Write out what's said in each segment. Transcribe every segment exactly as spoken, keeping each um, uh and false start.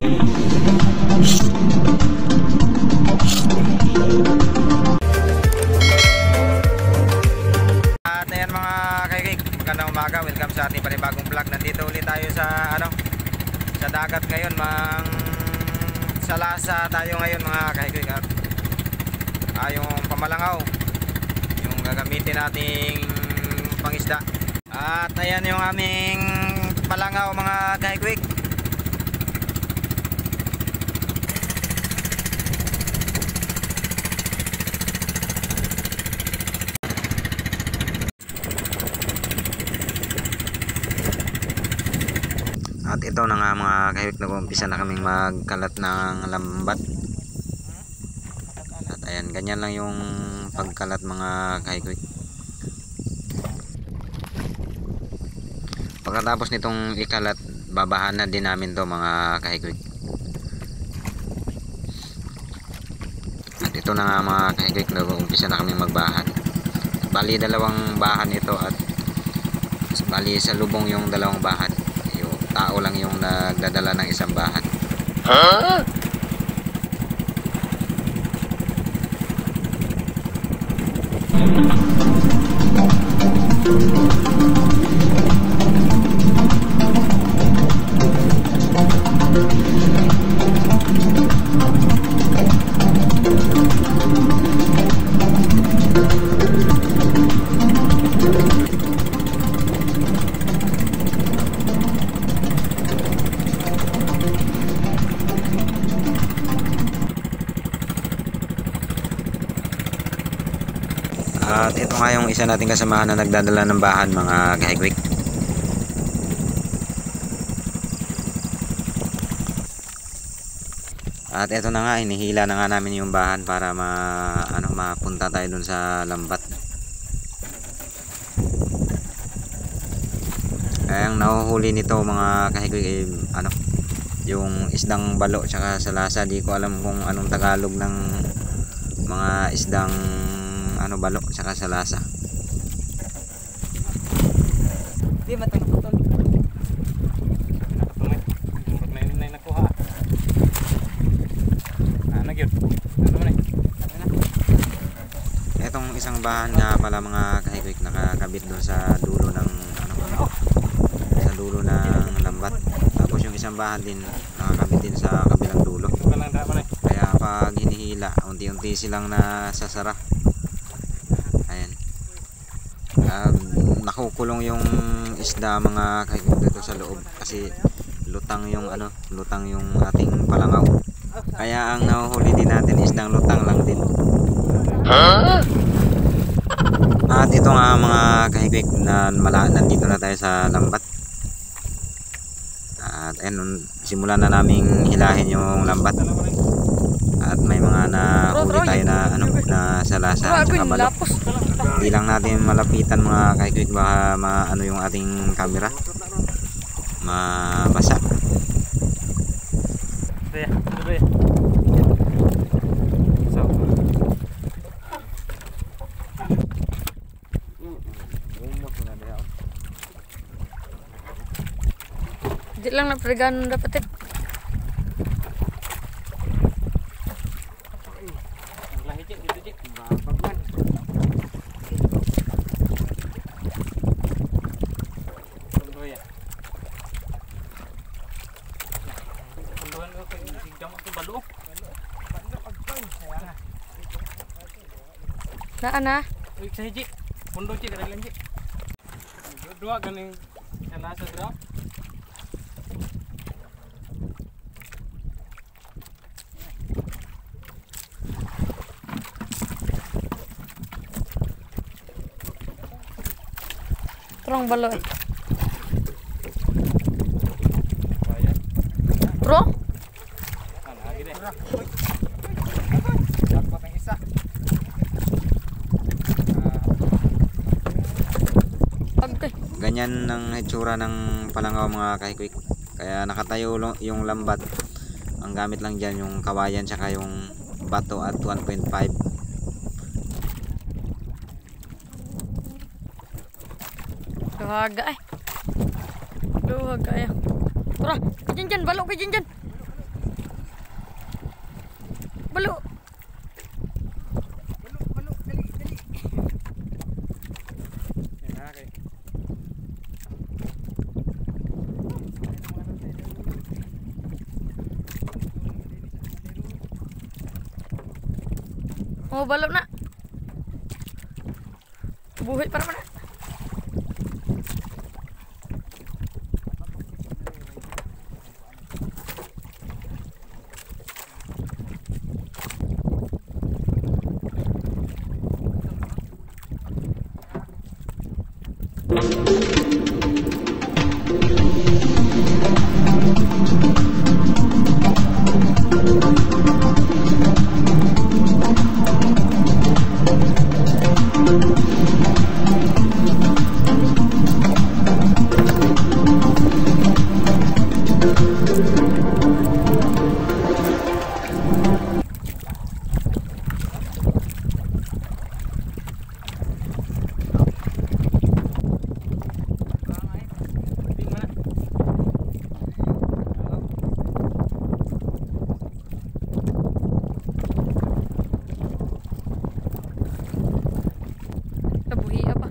At ayan mga kaikig, magandang umaga, welcome sa ating panibagong vlog. Nandito ulit tayo sa ano, sa dagat ngayon, mang salasa tayo ngayon mga kaikig. At ah, yung pamalangaw, yung gagamitin nating pangisda. At ayan yung aming palangaw mga kaikig. At ito na nga mga kahawik, nag-umpisa na kaming magkalat ng lambat. At ayan, ganyan lang yung pagkalat mga kahawik. Pagkatapos nitong ikalat, babahan na din namin to mga kahawik. At ito na nga mga kahawik, nag-umpisa na kaming magbahan. Bali dalawang bahan ito at bali sa lubong yung dalawang bahan. Tao lang yung nagdadala ng isang bahan. Huh? At ito nga yung isa nating kasamahan na nagdadala ng bahan mga kahigwik. At ito na nga, hinihila na nga namin yung bahan para ma, ano, mapunta tayo dun sa lambat. Kaya ang nahuhuli nito mga kahigwik eh, ano, yung isdang balo tsaka salasa. Di ko alam kung anong Tagalog ng mga isdang ano, balo saka salasa. Di matang putol. Nakapamay. Murag na yun na nakuha. Ah, nagyod. Ano man eh. Etong isang bahan nga pala mga kahigwik, nakakabit doon sa dulo ng ano, sa dulo ng lambat. Tapos yung isang bahan din nakakabit din sa kabilang dulo. Kaya pag hinihila, unti-unti silang nasasara. Uh, nakukulong yung isda mga kahigwik dito sa loob kasi lutang yung ano, lutang yung ating palangaw. Kaya ang nahuhuli din natin isdang lutang lang din. Huh? At ito nga mga kahigwik, na mala, nandito na tayo sa lambat. At ayun, simulan na naming hilahin yung lambat. At may mga nahuli tayo na ano, na salasa at saka balo. Hindi lang natin malapitan mga kahigwik, baka ma, ano yung ating camera mabasa. Di lang napregan dapat eh. Naan na? Uy, sa hiji. Pundo cik, kada lang cik. Dua ganing salasa dra. Terong balo eh. Bro? Ganyan ang itsura ng palangaw mga kahigwik. Kaya nakatayo yung lambat. Ang gamit lang dyan yung kawayan tsaka yung bato at one point five. Duhaga eh. Duhaga eh. Tara, kajan dyan, balok kajan dyan. balo. Balo, balo, dali, dali. Yan na, kay. Oh, balo na. Buhay para mana. Buhi apa?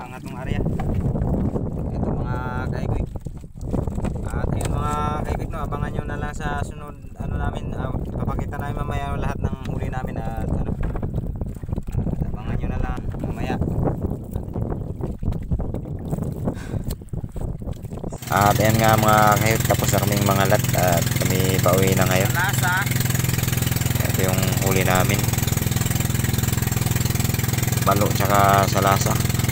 nga itong area. Ito mga kaikwik. At yun mga kaikwik, no, abangan nyo na lang sa sunod ano namin. Uh, papakita namin mamaya lahat ng huli namin at ano. Uh, abangan nyo na lang mamaya. At ayan nga mga kaikwik, tapos na kaming mga lat at kami pauwi na ngayon. Ito yung huli namin. Balo tsaka salasa.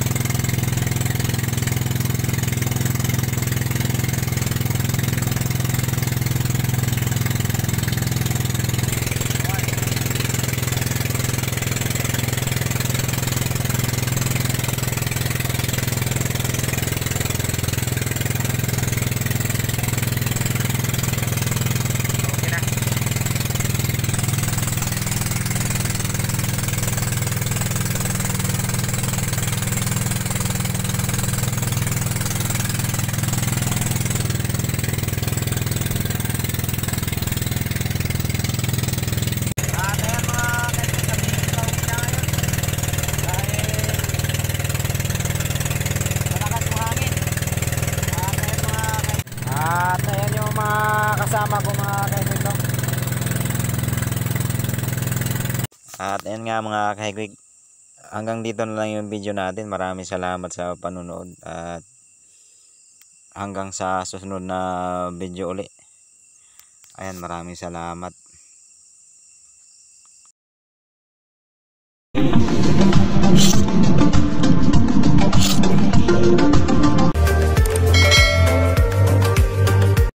Kasama ko mga kahigwig, no? At ayan nga mga kahigwig, hanggang dito na lang yung video natin. Maraming salamat sa panunood at hanggang sa susunod na video uli. Ayan, maraming salamat.